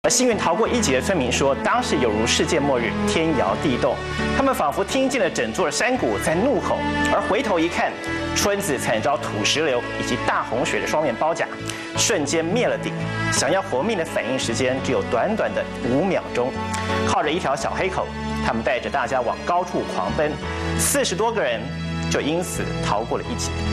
而幸运逃过一劫的村民说，当时有如世界末日，天摇地动，他们仿佛听见了整座的山谷在怒吼，而回头一看，村子惨遭土石流以及大洪水的双面包夹，瞬间灭了顶。想要活命的反应时间只有短短的5秒钟，靠着一条小黑口，他们带着大家往高处狂奔，40多个人就因此逃过了一劫。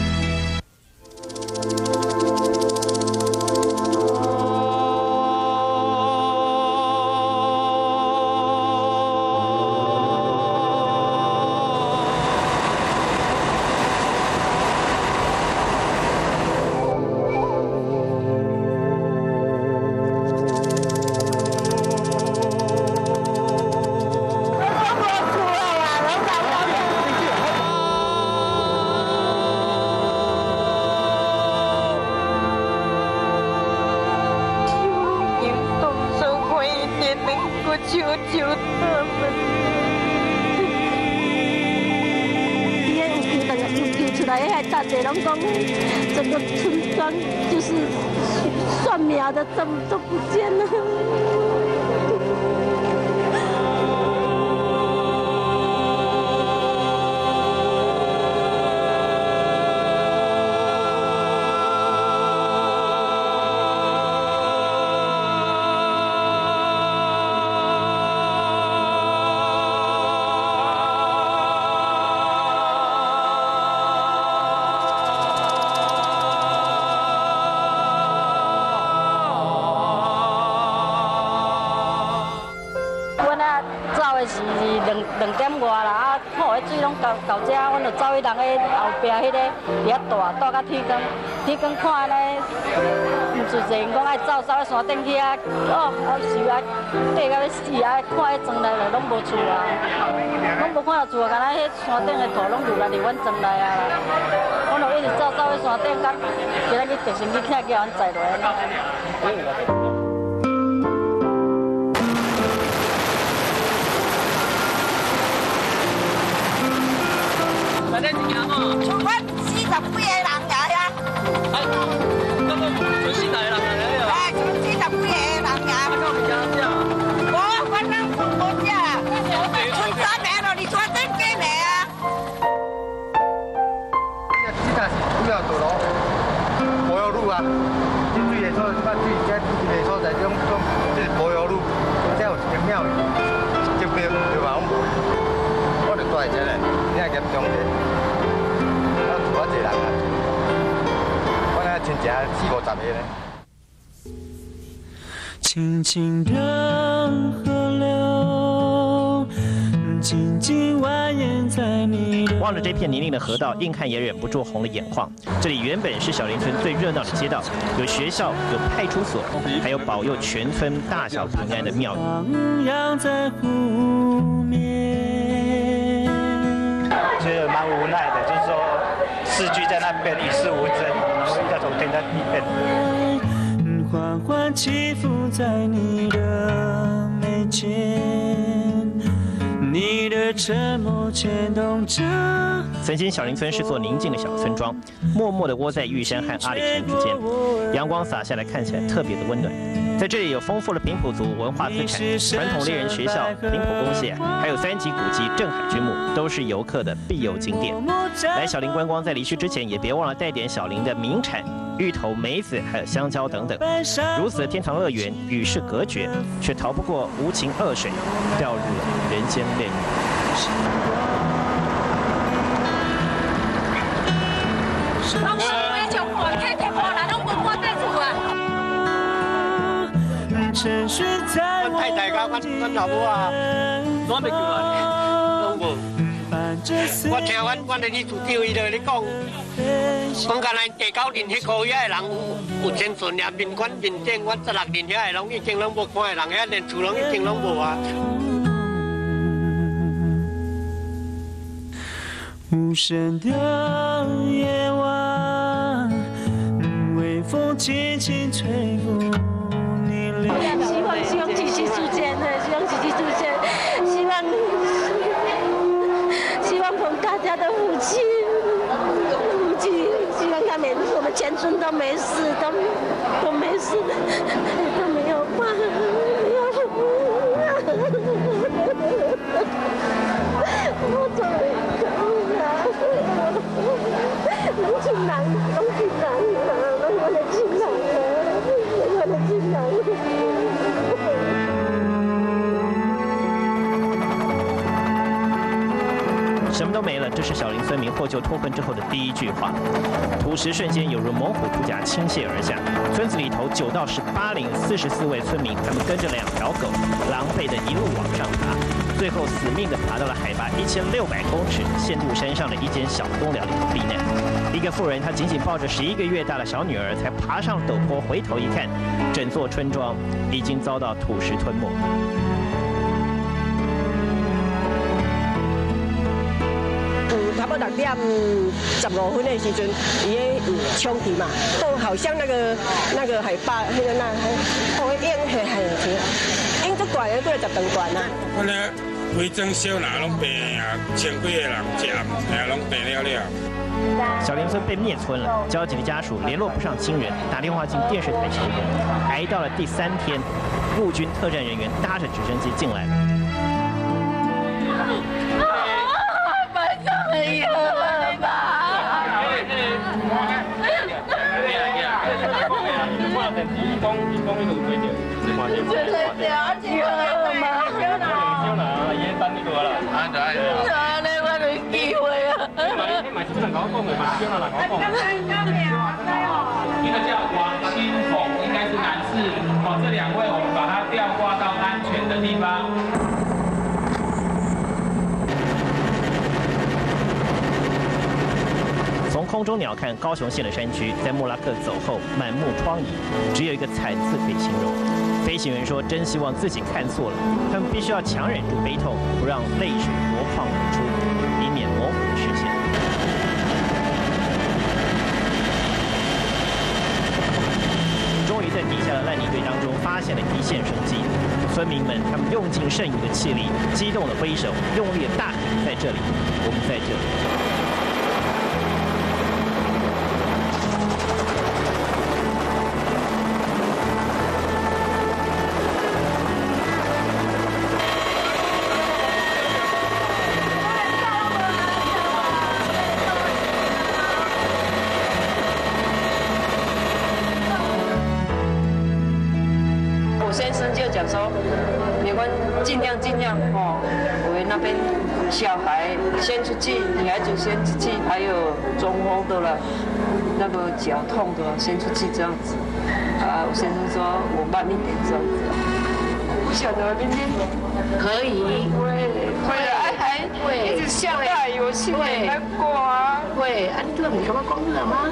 求求他们！伊个游出来的迄大姐拢讲，整个村庄就是算命的都不见了。 是2点外啦，啊，好的水拢到这，阮就走去人个后壁迄个伫遐大到天光，看咧，毋是人讲爱走去山顶去啊，是啊，爬到要死啊，看迄庄内了拢无厝啊，拢无看到厝啊，敢若迄山顶的土拢流来伫阮庄内啊啦，阮就一直走去山顶，甲今仔日直升机请叫阮载落来。 像阮40几个人呀，哎，咁我40几个人呀，哎，像40几个人呀，我反正无食，村山名咯，你山顶几名啊？ 这是主要道路，柏油路啊，水的所，把水在的所在，种这是柏油路，这有一间庙宇，这边对吧？我就住在这嘞，你看严重点。 我一人啊，我那亲戚40、50个呢。 轻轻让河流静静蜿蜒在你的。 望着这片泥泞的河道，硬汉也忍不住红了眼眶。这里原本是小林村最热闹的街道，有学校，有派出所，还有保佑全村大小平安的庙宇。 徜徉在湖面， 觉得蛮无奈的，就是说。 世居在那边与世无争，然后遇到从天在地变。 缓缓起伏在你的眉间，你的沉默牵动着。 曾经小林村是座宁静的小村庄，默默地窝在玉山和阿里山之间，阳光洒下来，看起来特别的温暖。 在这里有丰富的平埔族文化资产、传统猎人学校、平埔公廨，还有3级古迹镇海之墓，都是游客的必游景点。来小林观光，在离去之前也别忘了带点小林的名产芋头、梅子，还有香蕉等等。如此的天堂乐园与世隔绝，却逃不过无情恶水，掉入了人间炼狱。 阮太太甲阮老母啊，拢袂叫来，拢无。我听阮的李处长伊在咧讲，敢若地9年迄个遐的人有真顺呀，面馆面顶，阮16年遐的拢已经拢无看的人，遐连厝拢已经拢无啊。 无声的夜晚，微风轻轻吹拂。 希望继续出现的，希望继续出现，希望从大家的福气，希望他们我们全村都没事，都没事，都没有怕。 什么都没了，这是小林村民获救脱困之后的第一句话。土石瞬间有如猛虎突甲倾泻而下，村子里头9到18岭44位村民，他们跟着2条狗，狼狈的一路往上爬，最后死命的爬到了海拔1600公尺、陷入山上的一间小公寮里头避难。一个妇人，她紧紧抱着11个月大的小女儿，才爬上陡坡，回头一看，整座村庄已经遭到土石吞没。 差不多6點15分的時陣，伊喺衝擊嘛，都好像那個海拔，那煙足大嘅都係10棟大啊。 我咧規整小拿攏病啊，千幾個人食，攏病了。 小林村被灭村了，交警的家属联络不上亲人，打电话进电视台求援。挨到了第3天，陆军特战人员搭着直升机进来了。 没有了吧？真的假的吗？我的机会啊！ 一个叫王新红，应该是男士。哦，这2位我们把他吊挂到安全的地方。 从空中鸟瞰高雄县的山区，在莫拉克走后满目疮痍，只有一个惨字可以形容。飞行员说：“真希望自己看错了，他们必须要强忍住悲痛，不让泪水夺眶而出，以免模糊视线。”终于在底下的烂泥堆当中发现了一线生机，村民们他们用尽剩余的气力，激动的挥手，用力的大喊：“在这里，我们在这里。” 先生就讲说，你们尽量哦，我们那边小孩先出去，女孩子先出去，还有中风的了，那个脚痛的先出去这样子。啊，我先生说我慢一点这样子。不晓得明天可以，会还一直笑大有心很难过啊。会，啊，你这个你干嘛讲了吗？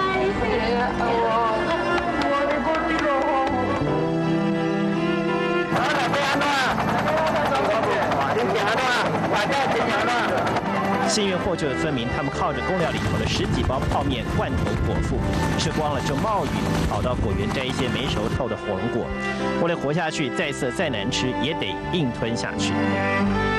幸运获救的村民，他们靠着公寮里头的10几包泡面、罐头果腹，吃光了就冒雨跑到果园摘一些没熟透的火龙果。为了活下去，再涩再难吃，也得硬吞下去。